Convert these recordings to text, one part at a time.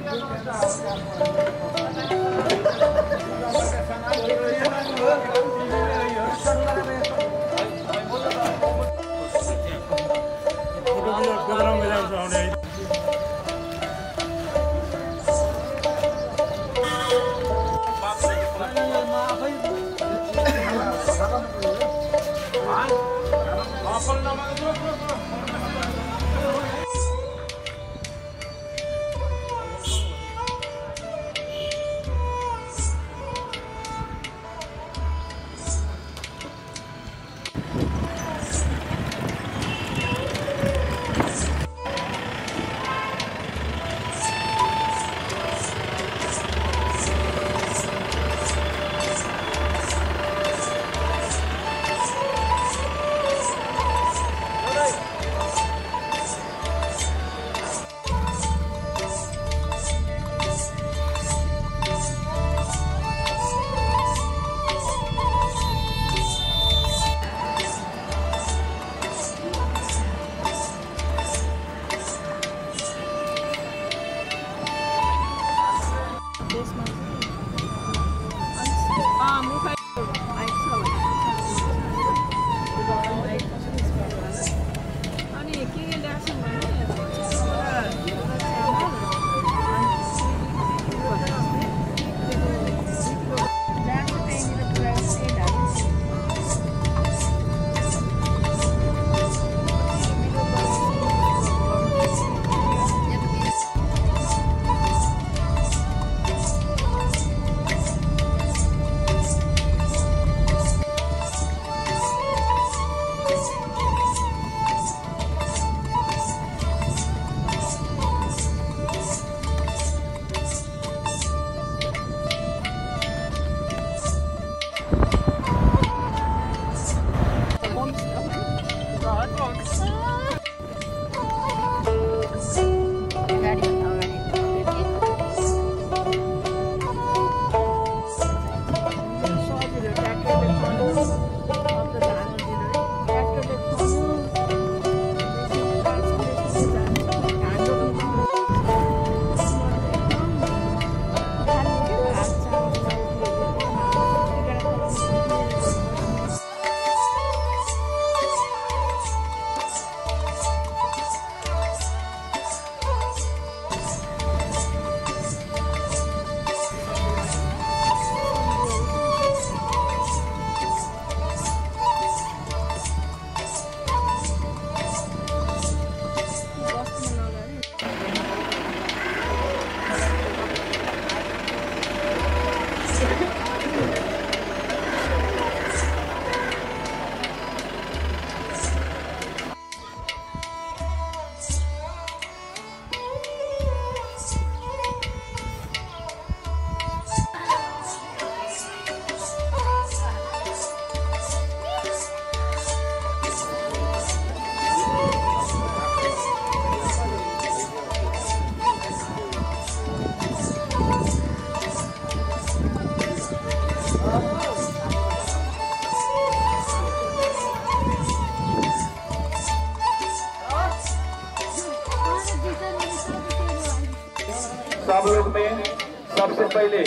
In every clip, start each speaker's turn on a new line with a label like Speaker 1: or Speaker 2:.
Speaker 1: सब लोग में सबसे पहले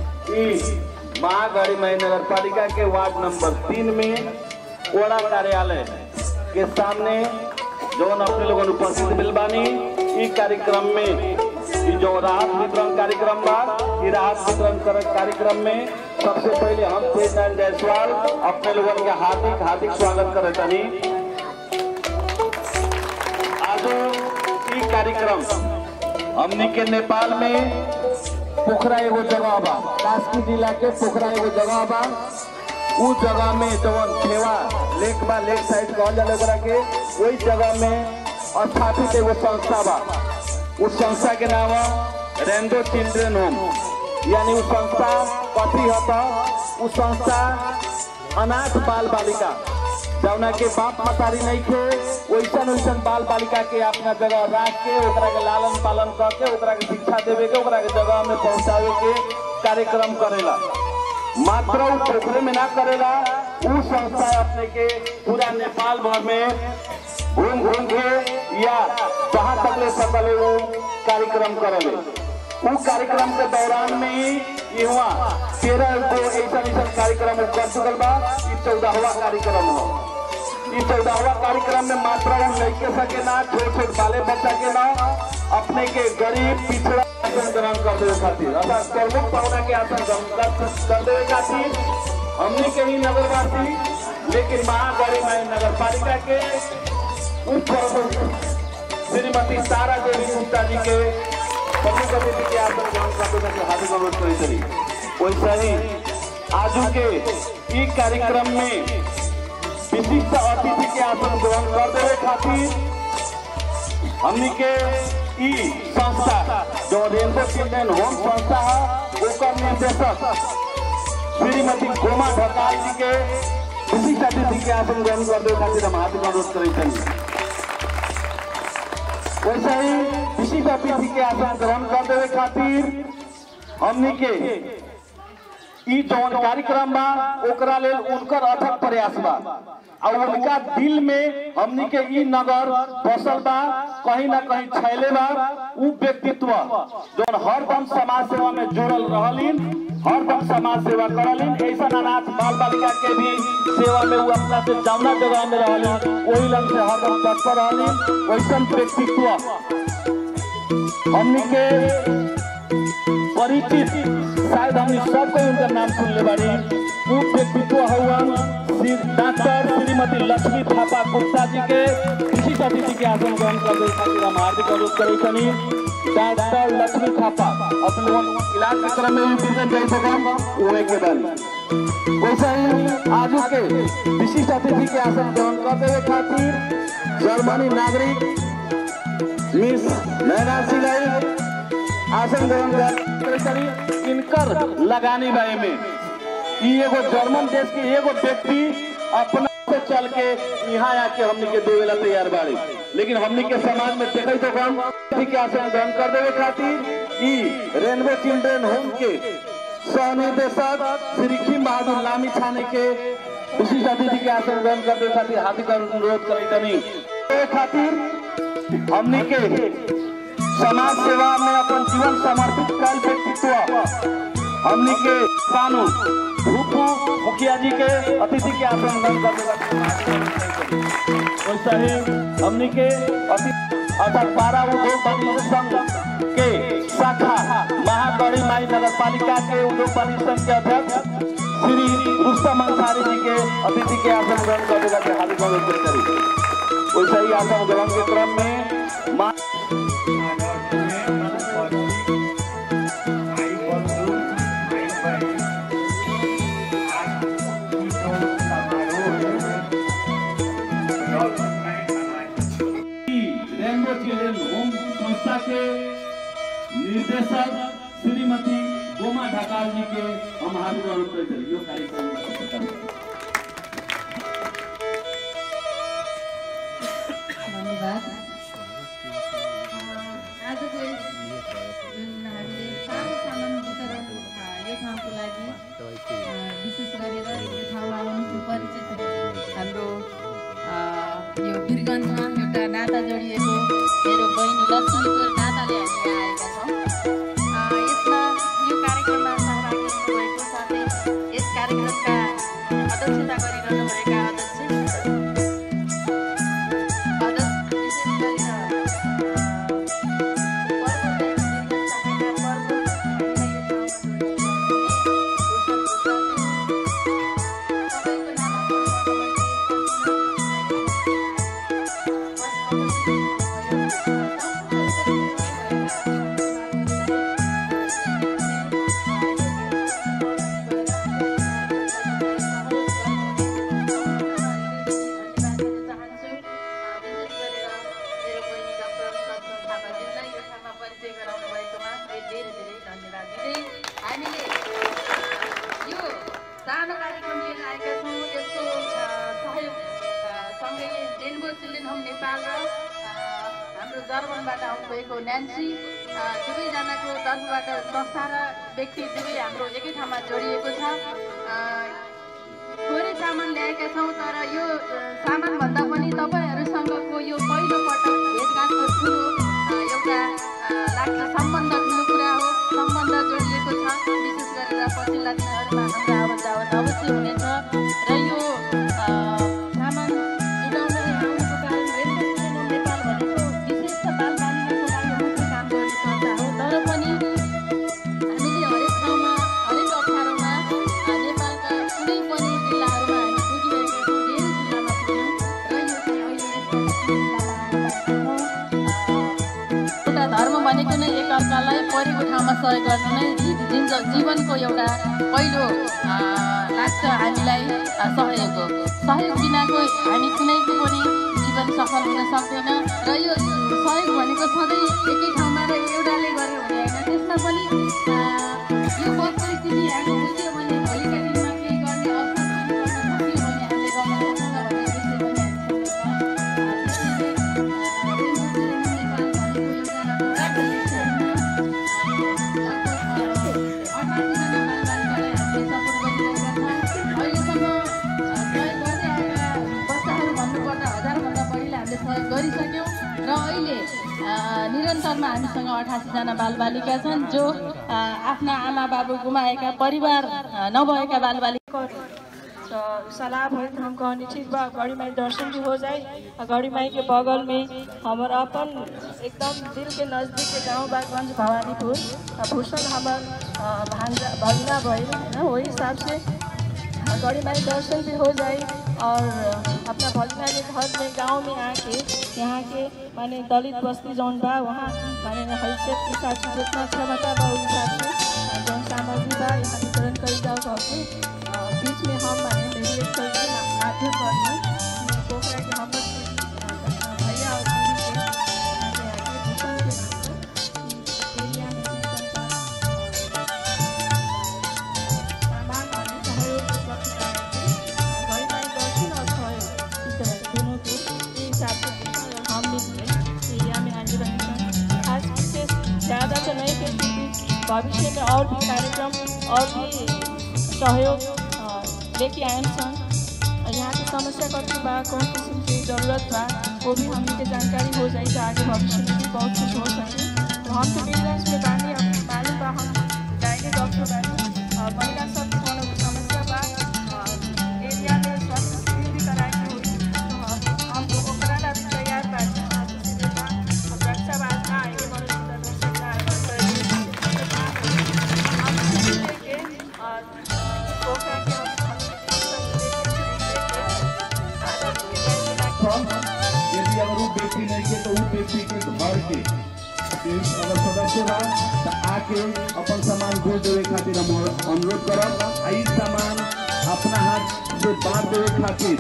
Speaker 1: महागढ़ी नगर पालिका के वार्ड नंबर 3 में कोड़ा कार्यालय के सामने जो अपने लोगों ने उपस्थित मिल बानी इस कार्यक्रम में जो राहत वितरण कार्यक्रम बा राहत वितरण कार्यक्रम में सबसे पहले हम तेजनारायण जायसवाल अपने लोगों के हार्दिक स्वागत करे तनी। आज ई कार्यक्रम हमनी के नेपाल में पोखरा एगो जगह बा, कास्की जिला के पोखरा एगो जगह बा। उ जगह में जवन ठेवा लेक बा, लेक साइड कहल जाला के, वही जगह में स्थापित एगो संस्था बा। उस संस्था के नाम रेंडो चिल्ड्रेन होम, यानी उस संस्था कथी होता, उस संस्था अनाथ बाल बालिका जौना के बाप मतारी नहीं थे वैसन बाल बालिका के अपना जगह रख के ओकरा के लालन पालन करके ओकरा के शिक्षा देवे के ओकरा के जगह में पहुंचावे के कार्यक्रम करेला। मात्र पोखरे में ना करेला, उ संस्था अपने के पूरा नेपाल भर में घूम के या जहाँ तक ले सकले वो कार्यक्रम करेले। उस कार्यक्रम के दौरान में यहाँ 13 गो ऐसा कार्यक्रम कर चुकल बा। 14वां कार्यक्रम हो। 14वां कार्यक्रम में मात्र लड़के सके ना, छोट छोट बाले बच्चा के ना, अपने के गरीब पिछड़ा आसन ग्रहण कर देवे खातिर अर्थात प्रमुख पाहुना के आसन ग्रहण कर देवे खातिर हमने के ही नगरवासी लेकिन महागौरी नगर पालिका के उप श्रीमती तारा देवी गुप्ता जी के प्रमुख अतिथि के आसन ग्रहण करते हुए हार्दिक अनुरोध करी। वैसा ही आज के ई कार्यक्रम में विशिष्ट अतिथि के आसन ग्रहण कर देवे खातिर हमनी के ई संस्था जो रेनबो चिल्ड्रेन होम संस्था है ओकर निर्देशक श्रीमती गोमा ढकाल जी के विशिष्ट अतिथि के आसन ग्रहण कर देवे खातिर हम हार्दिक अनुरोध करी। वैसे ही विशिष्ट अतिथि के आसन ग्रहण कर देवे खातिर हमनी के ई जौन कार्यक्रम बा ओकरा लेल उनकर अथक प्रयास बा और उनका दिल में हमनी के ई नगर बसल बा, कहीं ना कहीं छैले बा। उ व्यक्तित्व जौन हरदम समाज सेवा में जुड़ल रहलिन, हरदम समाज सेवा करलिन, ऐसा अनाथ बाल बालिका के भी सेवा में वो अपना से जौना जगह में रहलिन वही लंग से हरदम तत्पर रहलिन। वैसा व्यक्तित्व हमनी के परिचित शायद हमने सबको उनका नाम सुन ले बाड़ी। वो व्यक्तित्व हवन डॉक्टर श्रीमती लक्ष्मी थापा गुप्ता जी के विशिष्ट अतिथि के आसन ग्रहण करने खातिर हम हार्दिक अनुरोध करी। डॉक्टर लक्ष्मी थापा अपने इलाज के क्रम में भी जय सकम उहे के बल। वैसा ही आज के विशिष्ट अतिथि के आसन ग्रहण करने खातिर जर्मनी नागरिक मिस नैना सिलाई आसन ग्रहण करी। इनकर लगानी बाई में एगो जर्मन देश के एगो व्यक्ति अपना से चल के यहाँ आके हमनी के देवेला तैयार बाड़ी, लेकिन हमनी के समाज में देखे तो हम के आसन ग्रहण कर देवे खातिर ई रेनबो चिल्ड्रेन होम के सह निर्देशक श्री खीम बहादुर लामी छाने के विशिष्ट अतिथि के आसन ग्रहण कर देवे खातिर हार्दिक अनुरोध करे खातिर हमनी के समाज सेवा में अपन जीवन समर्पित कर व्यक्तित्व हमनी के कानून भूपू मुखिया जी के अतिथि के आसन ग्रहण कर देगा। वैसा ही हमनी के अर्थात बारा उद्योग वाणिज्य संघ के शाखा महागौरी माई नगर पालिका के उद्योग वाणिज्य संघ के अध्यक्ष श्री रुस्तम अंसारी जी के अतिथि के आसन ग्रहण कर देगा हार्दिक अनुरोध करी। वैसा ही आसन ग्रहण के क्रम में रेनबो चिल्ड्रेन होम संस्था के निर्देशक श्रीमती गोमा ढकाल जी के हम हार्दिक अनुरोध करते हैं। कार्यक्रम
Speaker 2: धन्यवाद। आजको जुन हामीले सामान वितरण यो ठाउँको लागि विशेष गरेर यो ठाउँमा आउनु परिचित हाम्रो यो वीरगन्जमा एउटा नाता जोडिएको मेरो बहिनी लक्ष्मीको नाताले हामी आएका छौँ। यसमा यो कार्यक्रममा सहभागी हुनुभएको साथै यस कार्यक्रमका अध्यक्षता गरिरहनु भएका सानो कार्यक्रम लिएर आएका छौँ। यसको सहयोग सँगै रेनबो चिल्ड्रेन होम नेपाल र हाम्रो जर्मनबाट आउनुभएको न्यान्सी दुवैजनाको तर्फबाट संस्था र व्यक्ति दुवै हाम्रो एकै ठाउँमा जोडिएको छ। थोरै सामान ल्याएका छौँ, तर यो सामानभन्दा पनि तपाईँहरूसँगको यो पहिलोपटक भेटघाटको ठुलो एउटा लाग्छ सम्बन्ध ठुलो कुरा हो। विशेष गरेर पछिल्ला दिनहरूमा हाम्रो आवत जावत अवश्य हुनेछ र यो सामान जुटाउने आउनुको कारण नेपाल भनेको विशेष त बालबालिकाको लागि मात्रै काम गर्ने संस्था हो तर पनि हामीले हरेक ठाउँमा हरेक अप्ठ्यारोमा नेपालका कुनै पनि जिल्लाहरूमा हामी पुगिरहेका छौँ धेरै जिल्लामा पुग्यौँ र यो चाहिँ अहिले एउटा धर्म भनेको नै एकअर्कालाई परेको ठाउँमा सहयोग गर्नु नै जीवनको एउटा पहिलो लाग्छ हामीलाई सहयोग हो सहयोग बिनाको हामी कुनैको पनि जीवन सफल हुन सक्दैन र यो सहयोग भनेको सधैँ एकै ठाउँमा र एउटाले गरेर हुने होइन त्यसमा पनि यो परिस्थिति हामी बुझ्यो भने भोलिका दिनमा केही गर्ने अवसर सक्यो भने हामीले गर्न सक्छौँ भन्ने विषय पनि गरिसक्यौँ र अहिले निरन्तरमा हामीसँग 88 जना बालबालिका छन् जो आफ्ना आमा बाबु गुमाएका परिवार नभएका बालबालिका
Speaker 3: सलाह भई हम कहनी ठीक बा गड़ी माई दर्शन भी हो जाए गड़ी माई के बगल में हमार अपन एकदम दिल के नजदीक के गाँव बागगंज भवानीपुर भूषण हमार भगना भई है वही हिसाब से गड़ी माई दर्शन भी हो जाए और अपना भगना के घर में गांव में आके यहाँ के माने दलित बस्ती जौन बा वहाँ माने हैसियत के हिसाब से जितना क्षमता बा उस हिसाब से जौन सामग्री बा यहाँ वितरण करी जाओ कहके बीच में हम माने मेडिएट करके माध्यम करके पोखरा के हम भैया और दीदी के भूषण के एरिया में सामान माने सहयोग उपलब्ध ज़्यादा तो नहीं क्योंकि भविष्य में और भी कार्यक्रम और भी सहयोग लेके आए सन यहाँ की समस्या कति बा कौन किस्म की जरूरत बा वो भी हमके जानकारी हो जाए तो आगे भविष्य में भी बहुत कुछ हो सके तो हम तो बिजनेस में बानी मालूम बा हम गायनी डॉक्टर बानी और महिला सब कौन समस्या बा एरिया में स्वास्थ्य शिविर भी कराए के हुई तो हम ओकरा ला तैयार बानी रक्षा बात आएंगे
Speaker 1: यदि अगर वो व्यक्ति नहीं के तो वो व्यक्ति के घर के अगर सदस्य बा तो आके अपन सामान घोष देवे खातिर हम अनुरोध करब आई सामान अपना हाथ से बांट देवे खातिर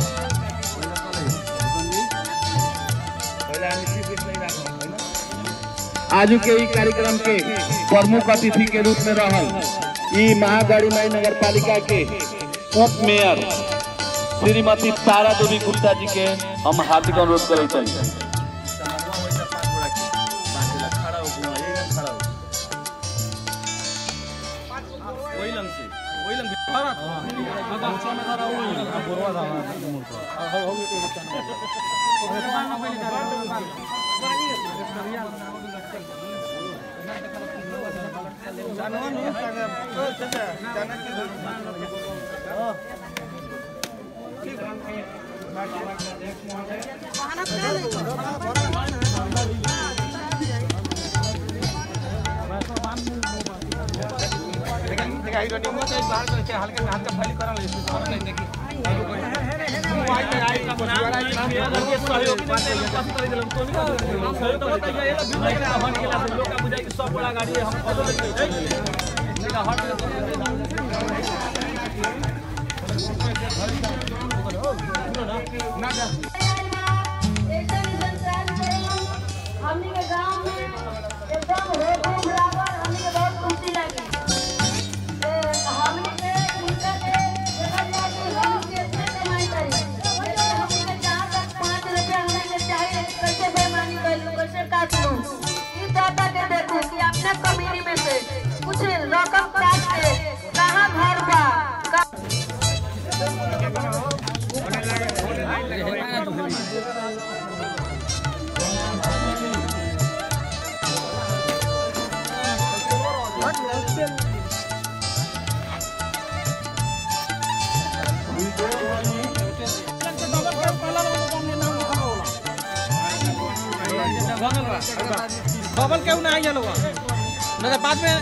Speaker 1: आज के ई कार्यक्रम के प्रमुख अतिथि के रूप में रहल ई महागढ़ी माई नगर पालिका के उप मेयर श्रीमती तारा देवी गुप्ता जी के हम हार्दिक अनुरोध करे
Speaker 4: हमने के गांव में एकदम रोड बराबर हमने के बहुत खुशी लगी हमने के उनका के देखा जाए कि हम कितने कमाई करी लेकिन हमने के जहाँ तक 5 रुपया हमने के चाहिए कैसे बेईमानी कर लूँ कैसे काट लूँ इस दादा के देखो कि अपने कमीनी में से कुछ रकम काट के कहाँ घर बा
Speaker 3: What?
Speaker 5: बबल क्यों ना आई लोग ना बाद में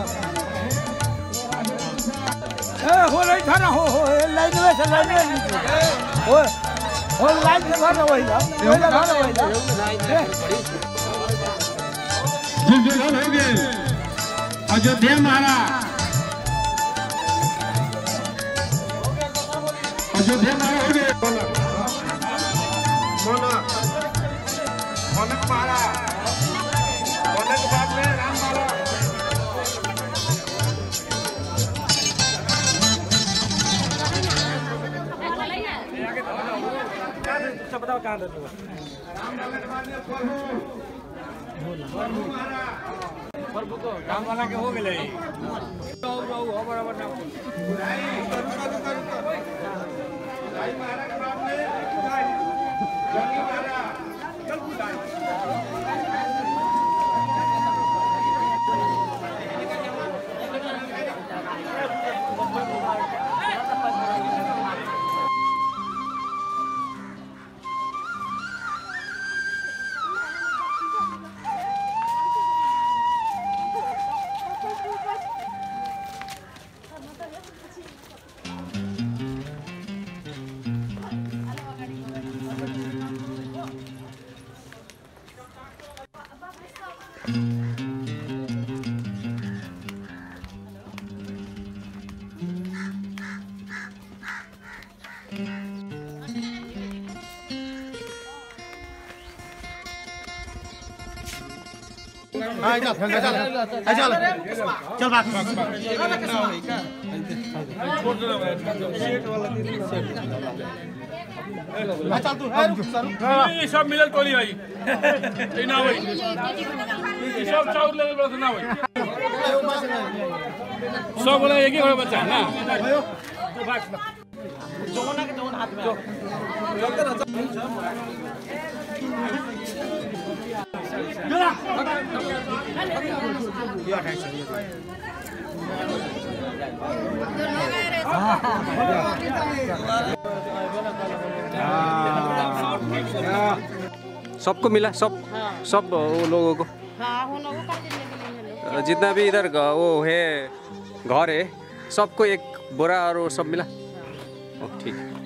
Speaker 6: हो रही था ना हो लाइन में से लाइन में हो लाइन से घर वही घर वही
Speaker 1: अयोध्या महाराज अयोध्या महाराज हो गए मोनक महाराज मोनक बाद में राम महाराज
Speaker 5: बताओ कहाँ रहते हो प्रभु को काम वाला के हो गए बराबर ना
Speaker 7: सब मिलल टोली भाई ना भाई सब चाउर लेवल पर ना भाई सब बोला एक ही बच्चा ना
Speaker 5: जोना के जोन हाथ में
Speaker 8: सबको मिला सब लोगों को जितना भी इधर वो है घर है सबको एक बोरा और वो सब मिला। ठीक है।